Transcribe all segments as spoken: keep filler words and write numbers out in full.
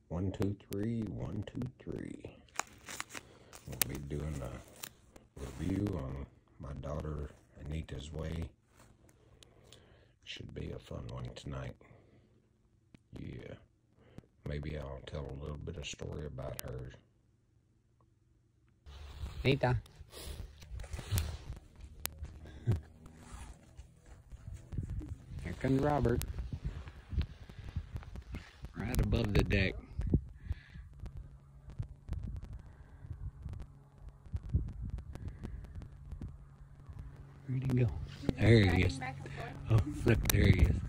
One, two, three, one, two, three. We'll be doing a review on my daughter Anitas Way. Should be a fun one tonight. Yeah. Maybe I'll tell a little bit of story about her. Anita. Here comes Robert. Right above the deck. Where'd he go? There he is. Oh, look, there he is.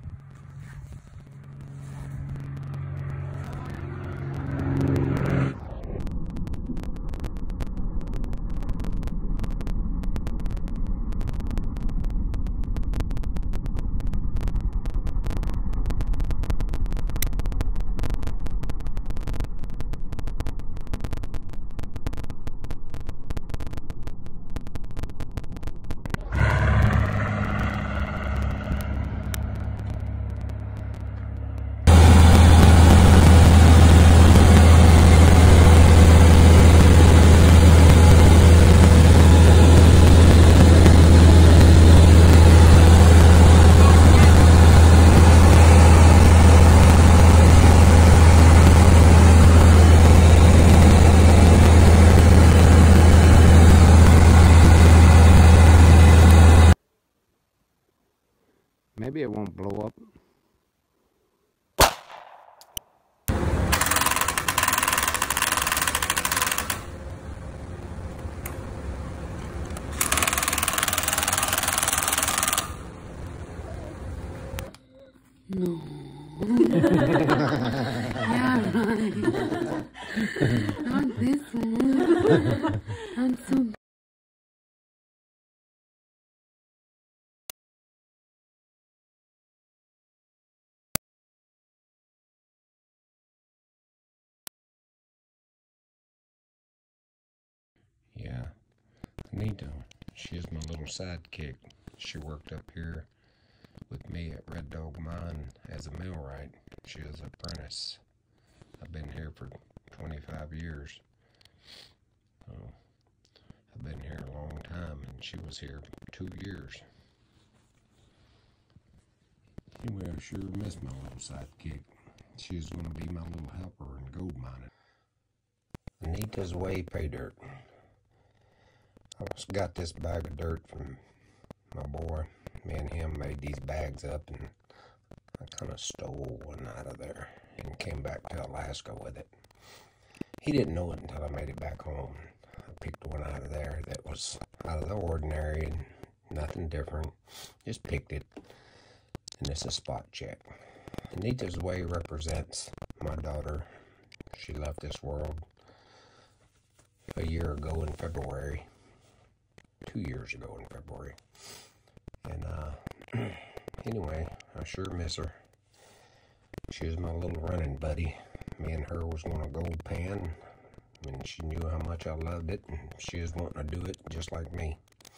Maybe it won't blow up. No. Yeah, right. Not this one. I'm so Yeah, Anita, she's my little sidekick. She worked up here with me at Red Dog Mine as a millwright. She is an apprentice. I've been here for twenty-five years. So I've been here a long time, and she was here two years. Anyway, I sure miss my little sidekick. She's going to be my little helper in gold mining. Anitas Way pay dirt. I just got this bag of dirt from my boy. Me and him made these bags up, and I kind of stole one out of there and came back to Alaska with it. He didn't know it until I made it back home. I picked one out of there that was out of the ordinary and nothing different. Just picked it, and it's a spot check. Anita's Way represents my daughter. She left this world a year ago in February. Two years ago in February. And uh, anyway, I sure miss her. She was my little running buddy. Me and her was going to gold pan, and she knew how much I loved it, and she was wanting to do it just like me.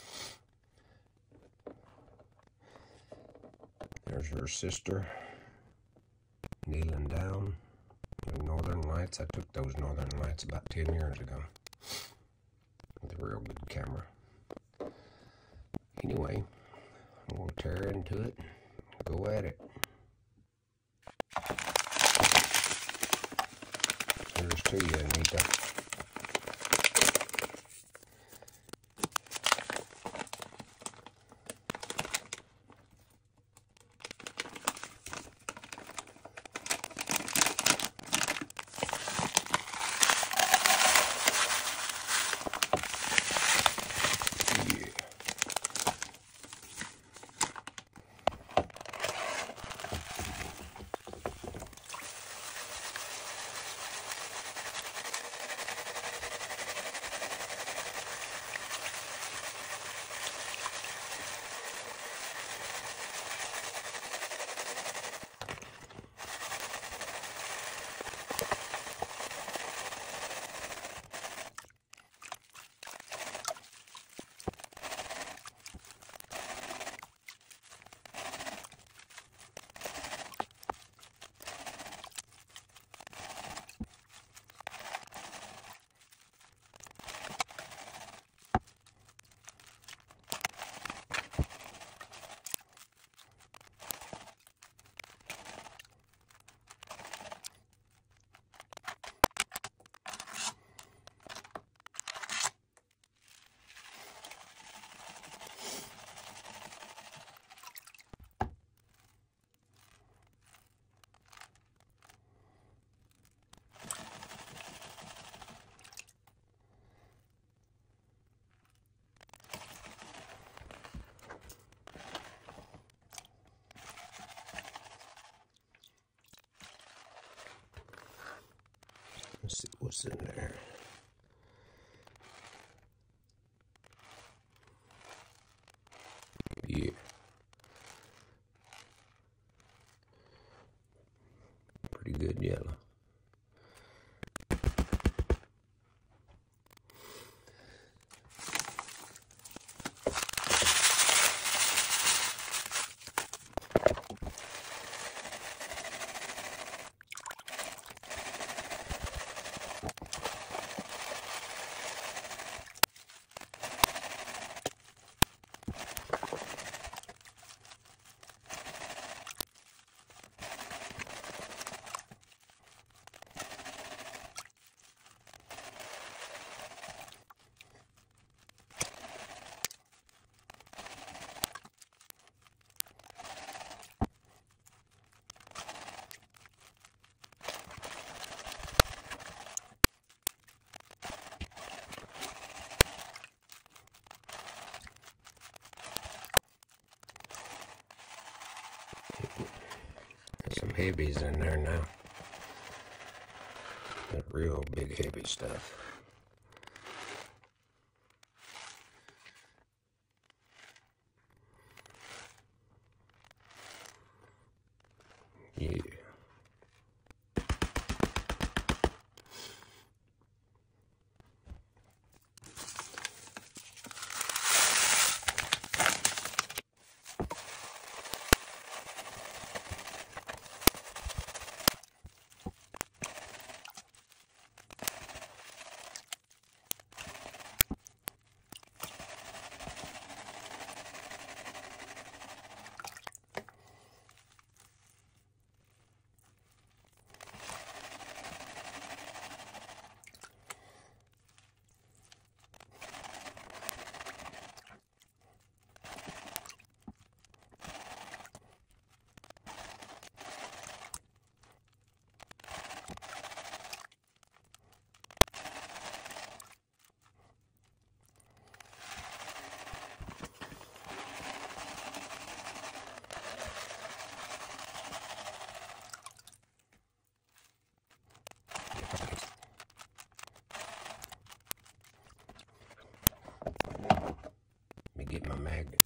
There's her sister, kneeling down. The Northern Lights. I took those Northern Lights about ten years ago with a real good camera. Anyway, I'm going to tear into it, go at it. Here's to you, Anita. Let's see what's in there. Yeah. Pretty good yellow. Some heavies in there now. That real big heavy stuff. Yeah. Let me get my magnet.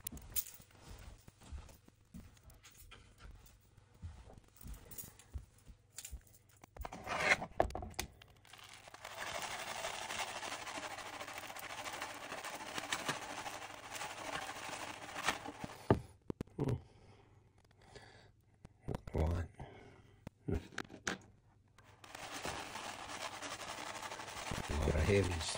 One. A lot of heavies.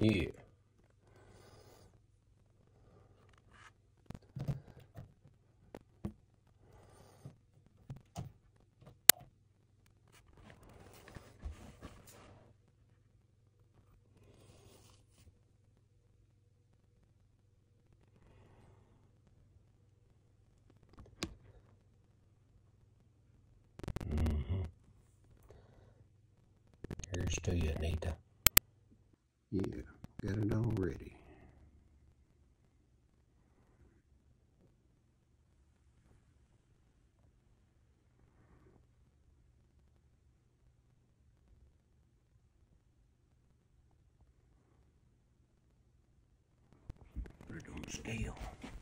Yeah. Mm-hmm. Here's to you, Anita. Yeah, got it all ready. Put it on the scale.